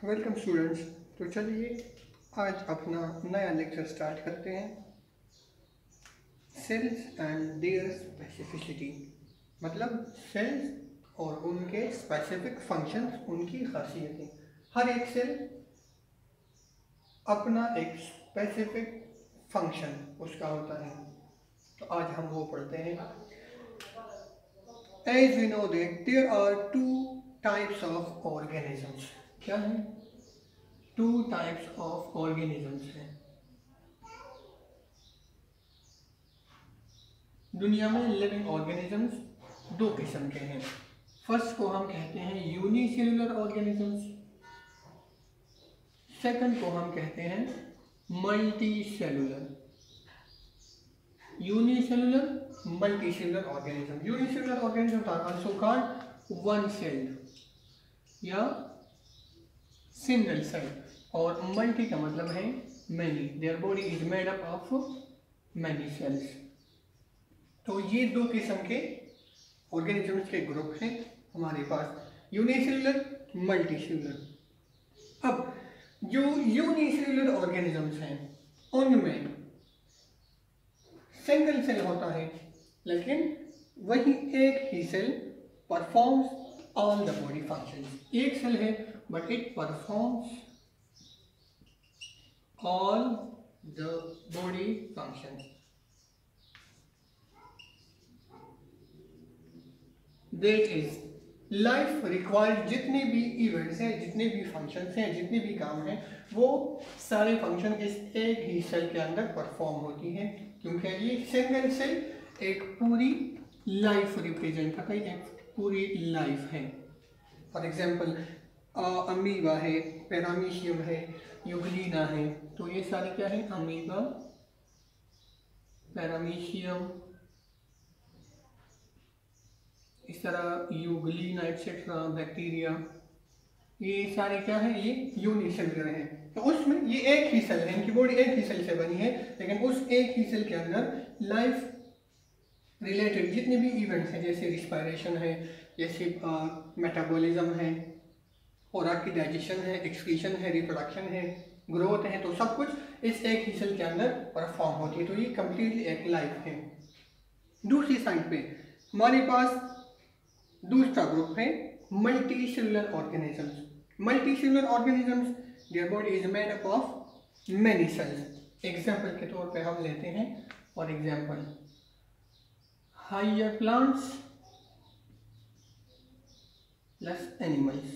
Welcome students. तो चलिए आज अपना नया लेक्चर स्टार्ट करते हैं। सेल्स एंड देयर स्पेसिफिसिटी, मतलब सेल्स और उनके स्पेसिफिक फंक्शंस, उनकी खासियतें। हर एक सेल अपना एक स्पेसिफिक फंक्शन उसका होता है, तो आज हम वो पढ़ते हैं। As we know that there are two types of organisms. क्या है? टू टाइप्स ऑफ ऑर्गेनिजम्स हैं दुनिया में। लिविंग ऑर्गेनिजम्स दो किस्म के हैं। फर्स्ट को हम कहते हैं यूनिसेलुलर ऑर्गेनिजम्स, सेकंड को हम कहते हैं multi cellular. Unicellular, multicellular organism. Unicellular organism are also called one celled या सिंगल सेल, और मल्टी का मतलब है many. Their body is made up of many cells. तो ये दो किस्म के ऑर्गेनिजम्स के ग्रुप हैं हमारे पास, यूनिसेलुलर, मल्टीसेलुलर। अब जो यूनिसेलुलर ऑर्गेनिजम्स हैं उनमें सिंगल सेल होता है, लेकिन वही एक ही cell performs all the body functions. एक सेल है but it performs all the body functions. That is life required, जितने भी इवेंट्स हैं, जितने भी फंक्शंस हैं, जितने भी काम हैं, वो सारे फंक्शन इस एक ही सेल के अंदर परफॉर्म होती हैं, क्योंकि ये सिंगल सेल एक पूरी लाइफ रिप्रेजेंट करता है, एक पूरी लाइफ है। फॉर एग्जांपल अमीबा है, पैरामीशियम है, यूग्लिना है। तो ये सारे क्या है? अमीबा, पैरामीशियम, इस तरह यूग्लिना एटसेट्रा, बैक्टीरिया, ये सारे क्या है? ये यूनिसेलुलर हैं। तो उसमें ये एक ही सेल है, इनकी बॉडी एक ही सेल से बनी है, लेकिन उस एक ही सेल के अंदर लाइफ रिलेटेड जितने भी इवेंट्स हैं, जैसे रिस्पायरेशन है, जैसे मेटाबॉलिज्म है, खुराक की डाइजेशन है, एक्सक्रीशन है, रिप्रोडक्शन है, ग्रोथ है, तो सब कुछ इस एक ही सेल के अंदर परफॉर्म होती है। तो ये कंप्लीटली एक लाइफ है। दूसरी साइड पे हमारे पास दूसरा ग्रुप है multicellular organisms. Multicellular organisms, their body is made up of many cells. Example के तौर पे हम लेते हैं, for example higher plants plus animals.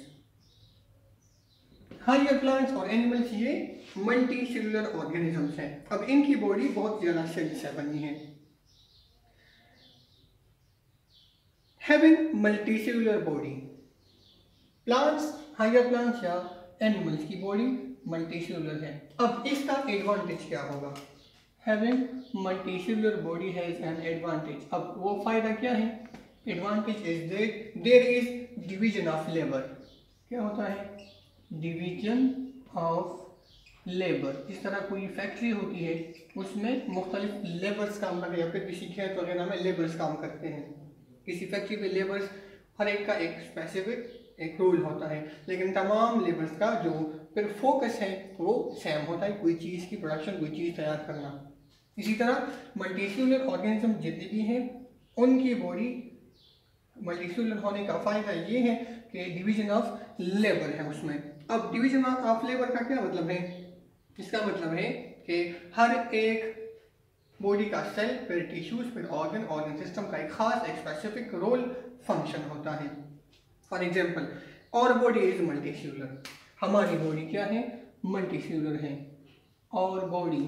Higher plants और एनिमल्स ये मल्टी सेलुलर ऑर्गेनिजम्स हैं। अब इनकी बॉडी बहुत ज्यादा सेल से बनी है। Having multicellular body, plants, higher plants या animals की बॉडी multicellular है। अब इसका एडवांटेज क्या होगा? Having multicellular body has an advantage। अब वो फायदा क्या है? Advantage is that there is division of labor। क्या होता है? Division of labor। इस तरह कोई फैक्ट्री होती है, उसमें मुख्तलिफ लेबर्स काम करते हैं, या फिर किसी खेत वगैरह में लेबर्स काम करते हैं। किसी फैक्ट्री में लेबर्स हर एक का एक स्पेसिफिक एक रोल होता है, लेकिन तमाम लेबर्स का जो फिर फोकस है वो सेम होता है, कोई चीज़ की प्रोडक्शन, कोई चीज़ तैयार करना। इसी तरह मल्टीसेलुलर ऑर्गेनिज्म जितने भी हैं उनकी बॉडी मल्टीसेलुलर होने का फ़ायदा ये है कि डिवीजन ऑफ लेबर है उसमें। अब डिवीजन ऑफ लेबर का क्या मतलब है? इसका मतलब है कि हर एक बॉडी का सेल, फिर टिश्यूज, फिर ऑर्गन, ऑर्गन सिस्टम का एक खास एक स्पेसिफिक रोल फंक्शन होता है। फॉर एग्जांपल और बॉडी इज मल्टीसेलुलर। हमारी बॉडी क्या है? मल्टीसेलुलर है। और बॉडी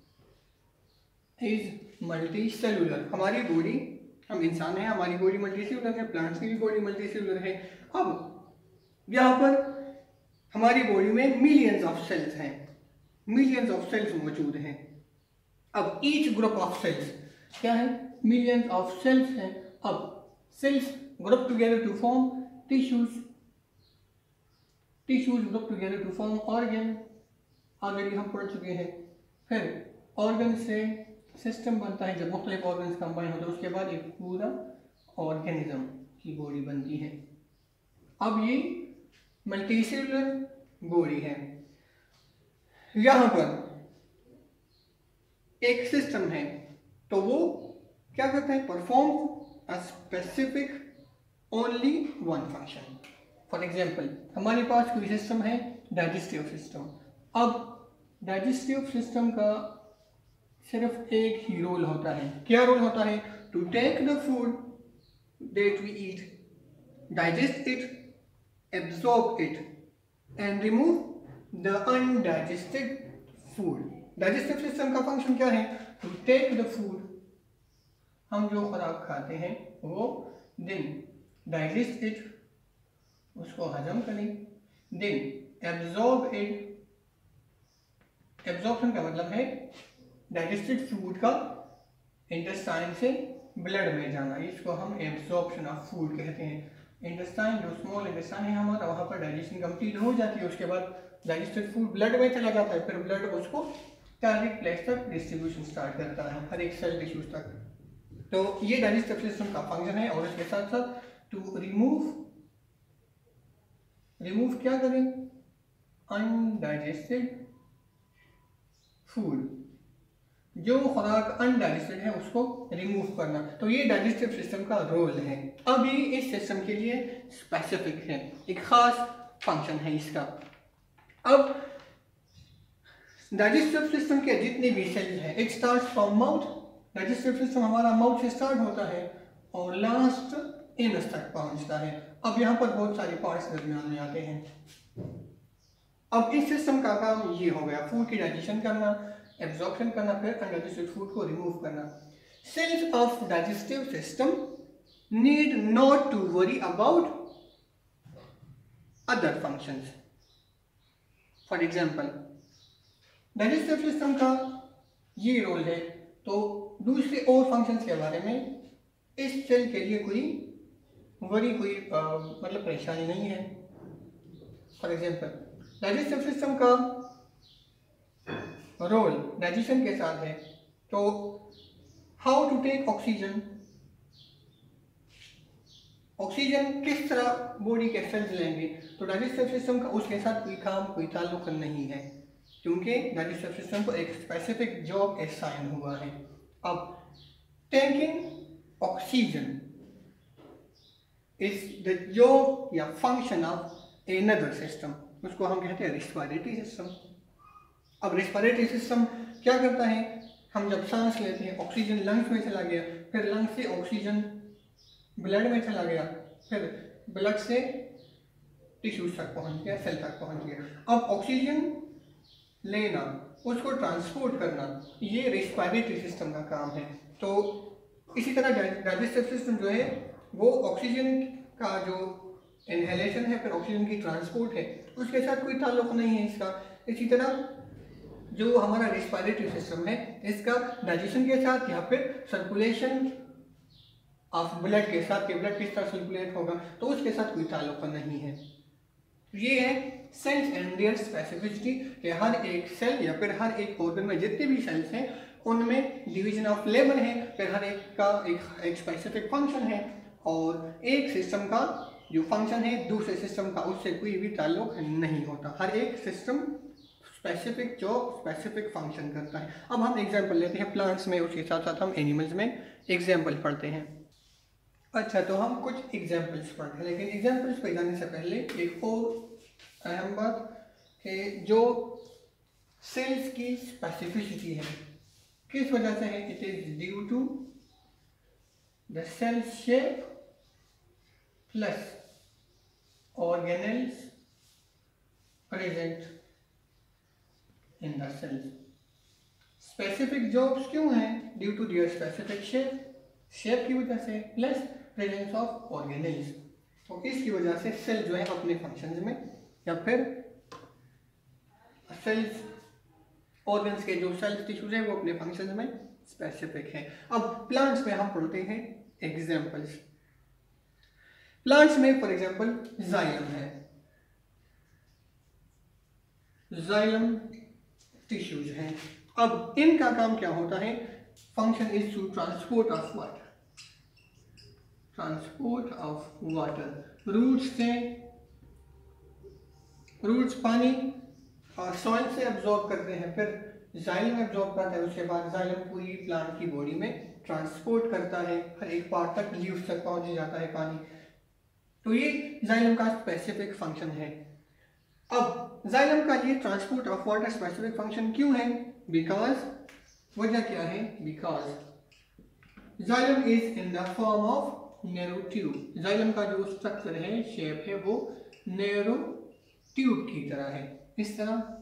इज मल्टीसेलुलर। हमारी बॉडी, हम इंसान हैं, हमारी बॉडी मल्टीसेलुलर है, प्लांट्स की भी बॉडी मल्टीसेलुलर है। अब यहाँ पर हमारी बॉडी में मिलियंस ऑफ सेल्स हैं, मिलियंस ऑफ सेल्स मौजूद हैं। अब ईच ग्रुप ऑफ सेल्स क्या है? मिलियंस ऑफ सेल्स हैं। अब cells group together to form tissues, tissues group together to form organ, already हम पढ़ चुके हैं। फिर ऑर्गन से सिस्टम बनता है, जब मुख्तलिफ ऑर्गन्स कंबाइन होते हैं उसके बाद एक पूरा ऑर्गेनिज्म की बॉडी बनती है। अब ये मल्टीसेलुलर बॉडी है। यहाँ पर एक सिस्टम है, तो वो क्या करता है, perform a specific only one function. For example हमारे पास कोई सिस्टम है, डाइजेस्टिव सिस्टम। अब डाइजेस्टिव सिस्टम का सिर्फ एक ही रोल होता है। क्या रोल होता है? To take the food that we eat, digest it, absorb it and remove the undigested food. Digestive system का फंक्शन क्या है? टू टेक द फूड, हम जो खुराक खाते हैं वो, देन डाइजेस्ट इट, उसको हजम करें, देन एब्जॉर्ब इट, एब्जॉर्प्शन का मतलब है डाइजेस्टेड फूड का इंटेस्टाइन से ब्लड में जाना, इसको हम एब्जॉर्प्शन ऑफ फूड कहते हैं। इंटेस्टाइन, जो स्मॉल इंटेस्टाइन है हमारा, वहाँ पर डाइजेशन कंप्लीट हो जाती है, उसके बाद डाइजेस्टेड फूड ब्लड में चला जाता है, फिर ब्लड उसको टारगेट प्लेस तक डिस्ट्रीब्यूशन स्टार्ट करता है, हर एक सेल टिश्यूज तक। तो ये डाइजेस्टिव सिस्टम का फंक्शन है। और इसके साथ साथ टू रिमूव क्या करें? अनडाइजेस्टेड फूड, जो खुराक अनडाइजेस्टेड है उसको रिमूव करना। तो ये डाइजेस्टिव सिस्टम का रोल है। अब ये इस सिस्टम के लिए स्पेसिफिक है, एक खास फंक्शन है इसका। अब डाइजेस्टिव सिस्टम के जितने भी सेल्स हैं, it start from mouth. Digestive system हमारा माउथ से स्टार्ट होता है और लास्ट एनस तक पहुंचता है। अब यहाँ पर बहुत सारे पार्ट्स दरमियान में आते हैं। अब इस सिस्टम का काम ये हो गया, फूड की डाइजेशन करना, एब्जॉर्प्शन करना, फिर अनडाइजेस्टेड फूड को रिमूव करना। Cells of digestive system need not to worry about other functions. For example digestive system का ये रोल है, तो दूसरे और फंक्शंस के बारे में इस सेल के लिए कोई मतलब परेशानी नहीं है। फॉर एग्जाम्पल डाइजेस्टिव सिस्टम का रोल डाइजेशन के साथ है, तो how to take oxygen, oxygen किस तरह बॉडी के सेल्स लेंगे, तो डाइजेस्टिव सिस्टम का उसके साथ कोई काम, कोई ताल्लुक नहीं है, क्योंकि डाइजेस्टिव सिस्टम को एक स्पेसिफिक जॉब असाइन हुआ है। अब taking oxygen is the job या फंक्शन ऑफ अनदर सिस्टम, उसको हम कहते हैं रेस्पिरेटरी सिस्टम। अब रेस्पिरेटरी सिस्टम क्या करता है? हम जब सांस लेते हैं, ऑक्सीजन लंग्स में चला गया, फिर लंग्स से ऑक्सीजन ब्लड में चला गया, फिर ब्लड से टिश्यूज तक पहुंच गया, सेल तक पहुंच गया। अब ऑक्सीजन लेना, उसको ट्रांसपोर्ट करना, ये रेस्पिरेटरी सिस्टम का काम है। तो इसी तरह डाइजेस्टिव सिस्टम जो है वो ऑक्सीजन का जो इनहेलेशन है, फिर ऑक्सीजन की ट्रांसपोर्ट है, उसके साथ कोई ताल्लुक नहीं है इसका। इसी तरह जो हमारा रेस्पिरेटरी सिस्टम है, इसका डाइजेशन के साथ या फिर सर्कुलेशन ऑफ ब्लड के साथ, कि ब्लड किस तरह सर्कुलेट होगा, तो उसके साथ कोई ताल्लुक नहीं है। ये है सेल्स एंड देयर स्पेसिफिसिटी, कि हर एक सेल या फिर हर एक ऑर्गन में जितने भी सेल्स हैं उनमें डिवीजन ऑफ लेबर है, फिर हर एक का एक स्पेसिफिक फंक्शन है, और एक सिस्टम का जो फंक्शन है दूसरे सिस्टम का उससे कोई भी ताल्लुक नहीं होता। हर एक system specific job, specific function करता है। अब हम एग्जाम्पल लेते हैं प्लांट्स में, उसके साथ साथ हम एनिमल्स में एग्जाम्पल पढ़ते हैं। अच्छा, तो हम कुछ एग्जाम्पल्स पढ़ते हैं, लेकिन एग्जाम्पल्स पे जाने से पहले एक और अहम बात कि जो सेल्स की स्पेसिफिसिटी है, किस वजह से है? It is due to the cell shape plus organelles present in the cells. Specific jobs क्यों हैं? Due to their specific shape की वजह से, प्लस प्रेजेंस ऑफ ऑर्गेनेल्स। तो इसकी वजह से सेल जो है अपने फंक्शंस में, या फिर सेल्स ऑर्गन्स के जो सेल्स टिश्यूज है वो अपने फंक्शंस में स्पेसिफिक है। अब प्लांट्स में हम पढ़ते हैं एग्जाम्पल्स। प्लांट्स में फॉर एग्जाम्पल जाइलम है, जाइलम टिश्यूज हैं। अब इनका काम क्या होता है? Function is to transport of water, transport of water root से रूट्स पानी सॉइल से एब्जॉर्ब करते हैं, फिर जाइलम एब्जॉर्ब करता है, उसके बाद जाइलम पूरी प्लांट की बॉडी में ट्रांसपोर्ट करता है, हर एक पार्ट तक लीव्स तक पहुंच जाता है पानी। तो ये जाइलम का स्पेसिफिक फंक्शन है। अब जाइलम का ये transport of water specific function क्यों है? बिकॉज वजह क्या है? Because xylem is in the form of narrow tube. Xylem का जो स्ट्रक्चर है, शेप है, वो नैरो ट्यूब की तरह है, इस तरह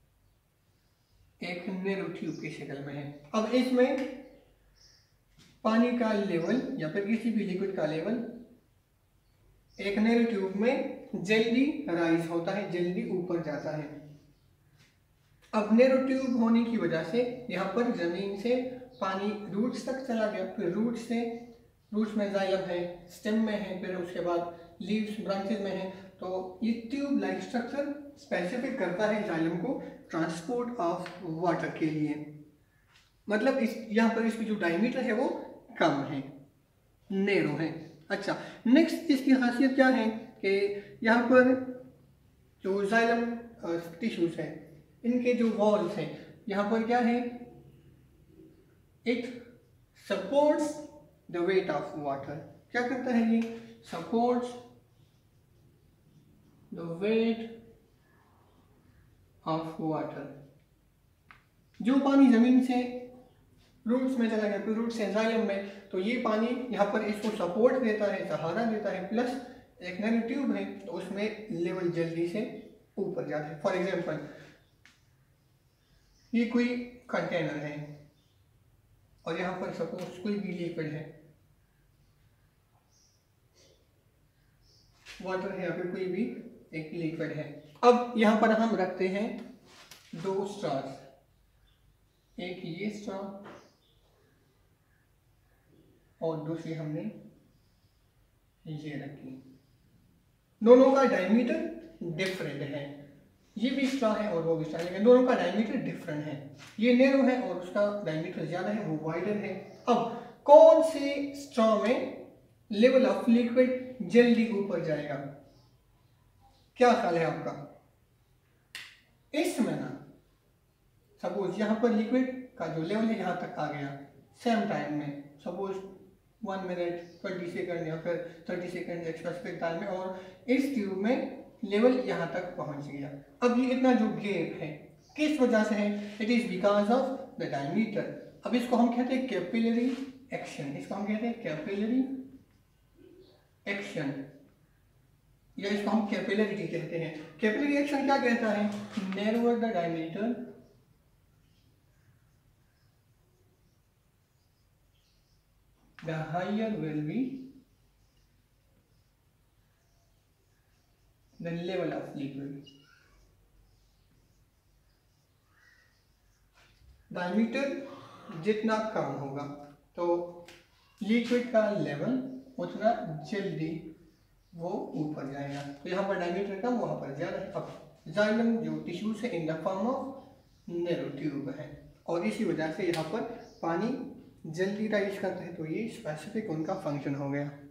एक नैरो ट्यूब की शक्ल में है। अब इसमें पानी का लेवल या फिर किसी भी लिक्विड का लेवल एक नैरो ट्यूब में जल्दी राइज होता है, जल्दी ऊपर जाता है। अब नैरो ट्यूब होने की वजह से यहाँ पर जमीन से पानी रूट्स तक चला गया, फिर रूट्स में जाइलम है, स्टेम में है, फिर उसके बाद लीव्स ब्रांचेज में है। तो ये ट्यूब लाइक स्ट्रक्चर स्पेसिफिक करता है जाइलम को ट्रांसपोर्ट ऑफ वाटर के लिए। मतलब इस यहाँ पर इसकी जो डायमीटर है वो कम है, नैरो है। अच्छा, नेक्स्ट इसकी खासियत क्या है कि यहाँ पर जो जाइलम टिश्यूज है, इनके जो वॉल्स हैं, यहाँ पर क्या है? It supports the weight of water. क्या करता है ये? Supports the weight of water. जो पानी जमीन से रूट्स में चला गया, फिर रूट से जाइलम में, तो ये पानी यहाँ पर इसको सपोर्ट देता है, सहारा देता है, प्लस एक नैरो ट्यूब है तो उसमें लेवल जल्दी से ऊपर जाता है। फॉर एग्जांपल, ये कोई कंटेनर है और यहाँ पर सपोज कोई भी लिक्विड है, वाटर है या फिर कोई भी एक लिक्विड है। अब यहाँ पर हम रखते हैं दो स्ट्रॉस, एक ये स्ट्रॉ और दूसरी हमने ये रखी। दोनों का डायमीटर डिफरेंट है, ये भी स्ट्रॉ है और वो भी स्ट्रॉ है, लेकिन दोनों का डायमीटर डिफरेंट है। ये नैरो है और उसका डायमीटर ज्यादा है, वो वाइडर है। अब कौन से स्ट्रॉ में लेवल ऑफ लिक्विड जल्दी ऊपर जाएगा? क्या ख्याल है आपका? इसमें ना, सपोज यहाँ पर लिक्विड का जो लेवल है यहाँ तक आ गया सेम टाइम में, सपोज 1 मिनट 20 सेकंड या फिर 30 सेकंड एक स्पेसिफिक टाइम में, और इस ट्यूब में लेवल यहाँ तक पहुँच गया। अब ये इतना जो गैप है किस वजह से है? It is because of the diameter. अब इसको हम कहते हैं कैपिलरी एक्शन, इसको हम कहते हैं कैपिलरी एक्शन, या इसको हम कैपिलरिटी कहते हैं। कैपिलरी एक्शन क्या कहता है? Narrower the diameter the higher will be the level of liquid। Diameter जितना कम होगा तो लिक्विड का लेवल उतना जल्दी वो ऊपर जाएगा। तो यहाँ पर डायमीटर कम, वहाँ पर ज़्यादा है। अब जाइलम जो टिश्यूज है in the form of narrow tube है, और इसी वजह से यहाँ पर पानी जल्दी राइज करते हैं, तो ये स्पेसिफिक उनका फंक्शन हो गया।